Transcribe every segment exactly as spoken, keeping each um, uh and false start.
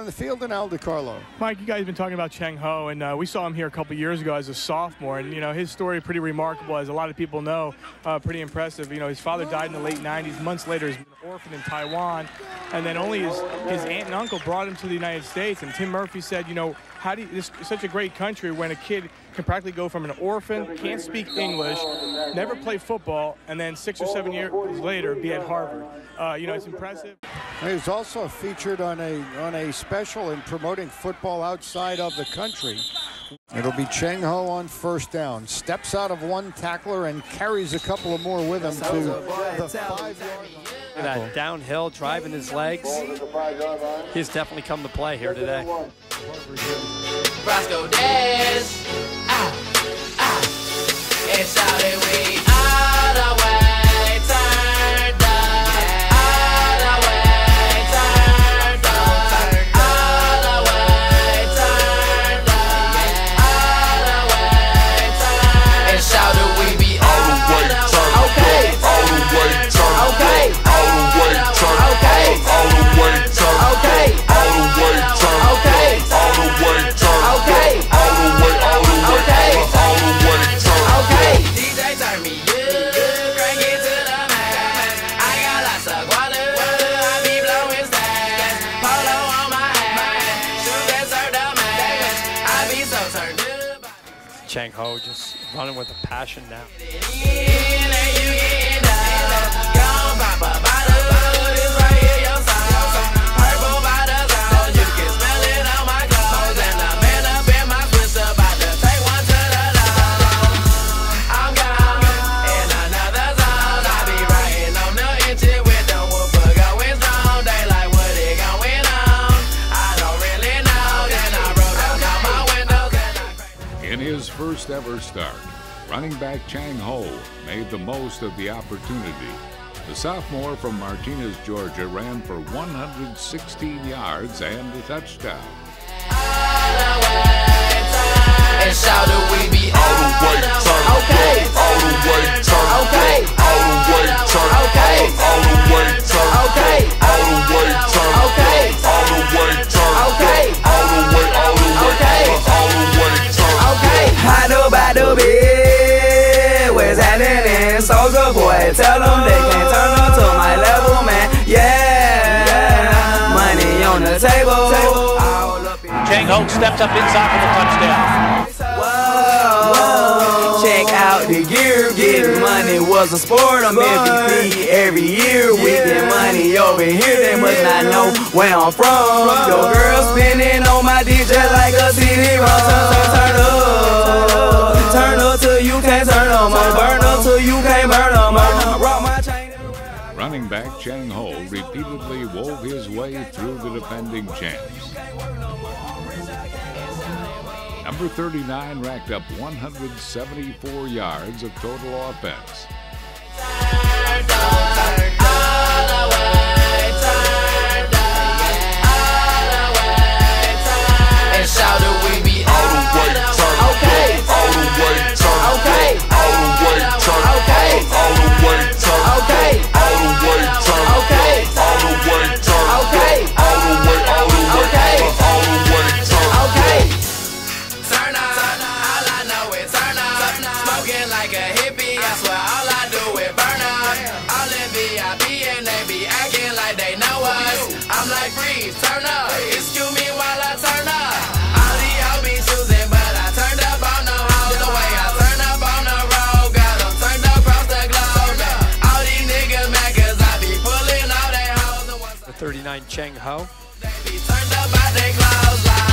on the field in Al DiCarlo. Mike, you guys have been talking about Chang Ho, and uh, we saw him here a couple years ago as a sophomore, and you know his story pretty remarkable, as a lot of people know. Uh, pretty impressive. You know, his father died in the late nineties. Months later, he's been an orphan in Taiwan, and then only his his aunt and uncle brought him to the United States. And Tim Murphy said, you know, how do you, this is such a great country when a kid can practically go from an orphan, can't speak English, never play football, and then six or seven years later be at Harvard. Uh, you know, it's impressive. He was also featured on a on a special in promoting football outside of the country. It'll be Chang Ho on first down. Steps out of one tackler and carries a couple of more with him to the five-yard line. That downhill, driving his legs. He's definitely come to play here today. Roscoe Dash, ah, ah, and shouted we all the way turned up, all the way turned up, all the way turned up, all the way turned up, and shouted we be all the way turned up, okay, all the way turned up, okay, all the way turned up, okay, all the way turned up, okay, all the way turned up, okay, all the way turned up. Okay, all the way, all the way, okay, all the way, turn. Okay, D J turn me up, crank it to the max. I got lots of water, I be blowing stacks. Polo on my hat, shoes that serve the match. I be so turned up. Chang Ho just running with a passion now. In and you getting down, gon' pop a bottle, this right here your song. Purple bottles on, you can smell it on my clothes, and I'm in his first ever start, running back Chang Ho made the most of the opportunity. The sophomore from Martinez, Georgia, ran for one hundred sixteen yards and a touchdown. And shouted we be all the way turned, okay, all the way turned, okay, all the way turned, okay, all the way turned, okay, all the way turned, okay, all the way turned, okay, all the way, all the way, all the way turned, okay. How do I do it? What's happening? Soldier boy, tell them they can't turn up to my level, man. Yeah, money on the table. Chang Ho steps up inside for the touchdown. Whoa, check out the gear. Getting money was a sport. I'm M V P every year. We get money over here. They must not know where I'm from. Your girl spinning on my D J like a C D ROM. Turn, turn, turn up. Turn up till you can't turn no more. Burn up till you can't burn no more. Rock my chain. Running back Chang Ho repeatedly wove his way through the defending champs. Number thirty-nine racked up one hundred seventy-four yards of total offense. Turned up, all the way turned up, all the way turned. And shouted we be all the way turned, okay, all the way turned, okay, all the way turned, okay, all the way turned, okay, all the way turned, okay, all the way turned, okay, all the way, all the way, okay, all the way turned, okay. Turn up, all I know is turn up. Smoking like a hippie, I swear all I do is burn up. All in V I P and they be acting like they know us. I'm like, freeze, turn up. Excuse me while I turn up. All these hoes be choosing, but I turned up on the hoes. The way I turn up on the road, got them turned up across the globe. All these niggas mad cause I be pulling all they hoes. The thirty-nine Chang Ho. They be turned up by their clothes like.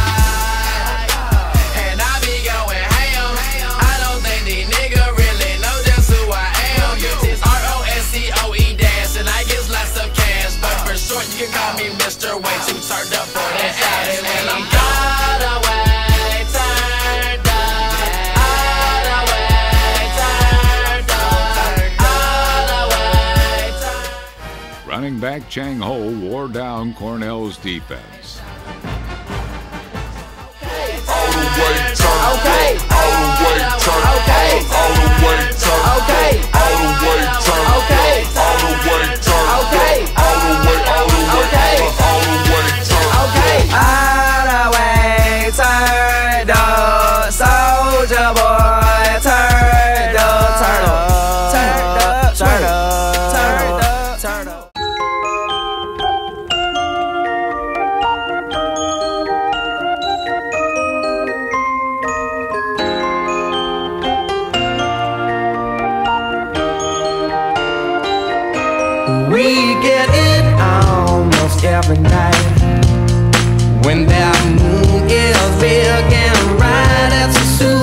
You can call me Mister Way Too turned up for that ass, and I'm all the way turned up, all the way turned up, all the way turned up. Running back Chang Ho wore down Cornell's defense. All the way turned, okay, all the way turned, okay, all the way turned, okay, all the way turned, okay, all the way turned, okay, all the way, all the way, all the way turned, okay. We get it almost every night. When that moon is big and bright, it's a